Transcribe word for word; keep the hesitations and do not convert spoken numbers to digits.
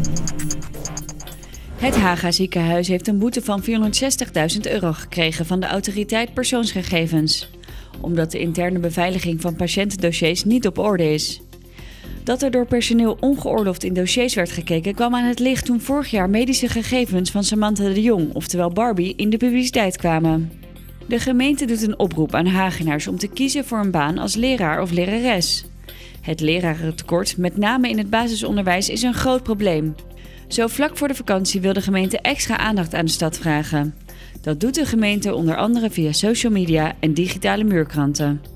Het Haga ziekenhuis heeft een boete van vierhonderdzestigduizend euro gekregen van de autoriteit persoonsgegevens, omdat de interne beveiliging van patiëntendossiers niet op orde is. Dat er door personeel ongeoorloofd in dossiers werd gekeken kwam aan het licht toen vorig jaar medische gegevens van Samantha de Jong, oftewel Barbie, in de publiciteit kwamen. De gemeente doet een oproep aan Hagenaars om te kiezen voor een baan als leraar of lerares. Het lerarentekort, met name in het basisonderwijs, is een groot probleem. Zo vlak voor de vakantie wil de gemeente extra aandacht aan de stad vragen. Dat doet de gemeente onder andere via social media en digitale muurkranten.